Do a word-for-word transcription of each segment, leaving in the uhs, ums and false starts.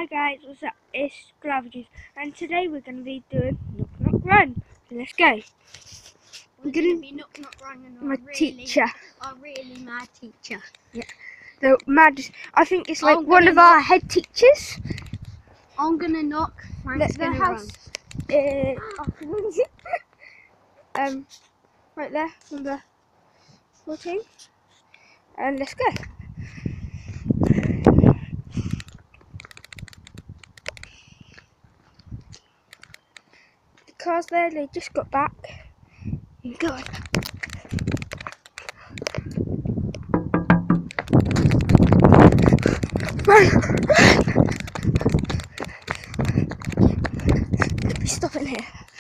Hi guys, what's up? It's Gravity, and today we're going to be doing Knock Knock Run. So let's go. We're going to be Knock Knock Run and my our really, teacher. Our really mad teacher. Yeah. The mad. I think it's like I'm one of knock. our head teachers. I'm going to knock. Frank's going to run. Uh, um, right there, number fourteen. And let's go. The cars there, they just got back. Go on. Run! Run! Let me stop in here.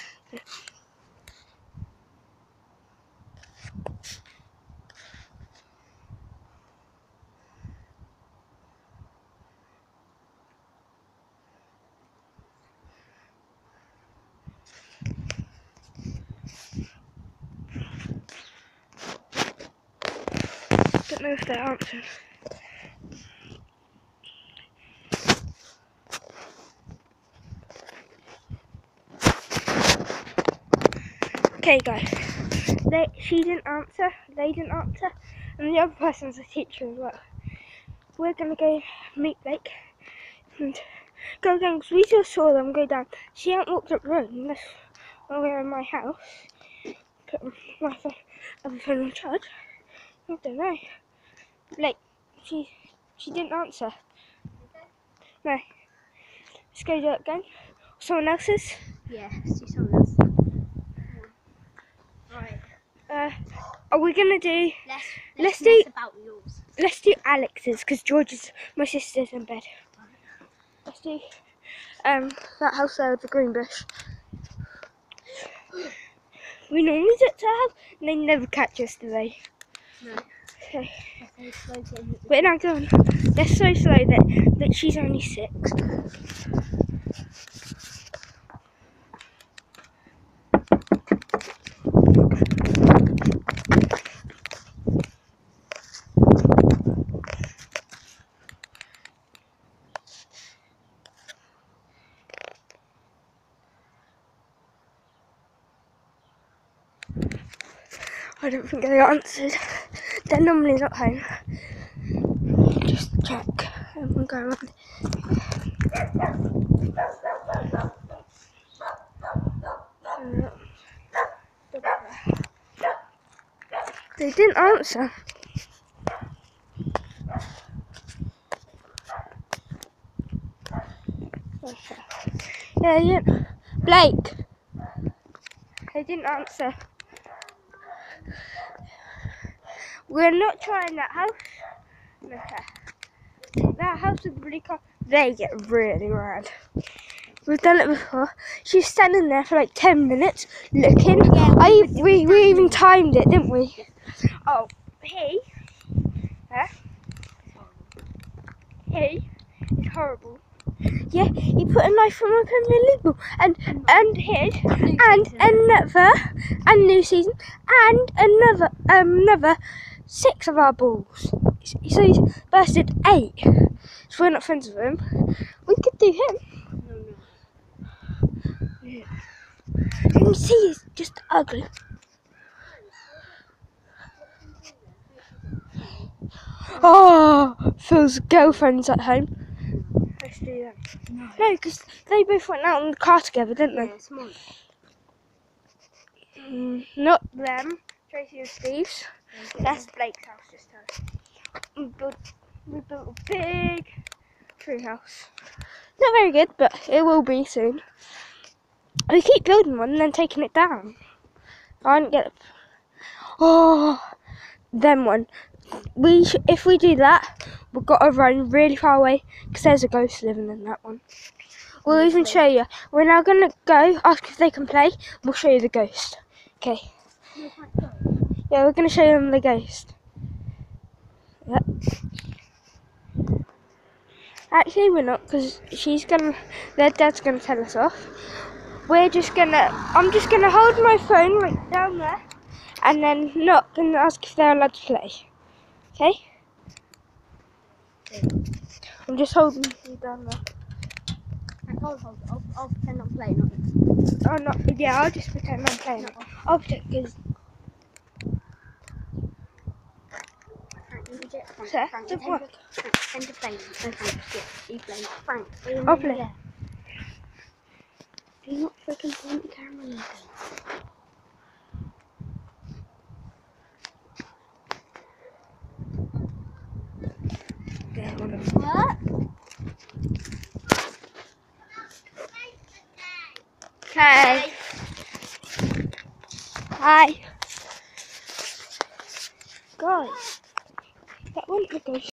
Don't know if they're answering. Okay guys, they, she didn't answer, they didn't answer, and the other person's a teacher as well. We're going to go meet Blake and go down, because we just saw them go down. She hadn't walked up the road unless when we were in my house. Put my phone, other phone on charge. I don't know. Blake, she, she didn't answer. No. Let's go do it again. Someone else's? Yeah, see someone else. Right. Uh, are we gonna do? Let's, let's let's do about yours. Let's do Alex's, because George's, my sister's in bed. Let's do um that house there with the green bush. We normally do it to her house, and they never catch us, do they? No. Okay. But now go on. They're so slow that that she's only six. I don't think they answered. They're normally not home. Just check. I'm going around. They didn't answer. Yeah, they didn't. Blake. They didn't answer. We're not trying that house. Okay. That house with the blue car, they get really mad. We've done it before. She was standing there for like ten minutes looking. Yeah, we, I, we, we even timed it, didn't we? Oh, he, huh? He is horrible. Yeah, he put a knife from open illegal and and hid and another and new season and another um another six of our balls. So he's bursted eight. So we're not friends with him. We could do him. No, no. Yeah. You can see he's just ugly. Oh, Phil's girlfriend's at home. Let's do that. No, because they both went out in the car together, didn't they? Yeah, it's mine. Mm, not them. Tracy and Steve's. Okay. That's Blake's house just now. We built, we built a big tree house. Not very good, but it will be soon. We keep building one and then taking it down. I didn't get it. Oh, them one. We sh if we do that, we've got to run really far away because there's a ghost living in that one. We'll okay. even show you. We're now going to go ask if they can play. We'll show you the ghost. Okay. Yeah, we're going to show them the ghost. Yep. Actually, we're not, because she's gonna. Their dad's gonna tell us off. We're just gonna. I'm just gonna hold my phone like down there, and then knock and ask if they're allowed to play. Okay? I'm just holding you down there. I'll, hold it. I'll, I'll pretend I'm playing on it. Oh, not. Yeah, I'll just pretend I'm playing. No. it. I'll pretend because. Frank, you reject Frank. Sir, Frank, the pretend what? to- Frank, pretend to play. No, Frank, yeah, you play. Frank, in I'll the play. air. Do you not freaking point the camera in? Okay, hold on. What? Okay. Hi. Guys, that wouldn't go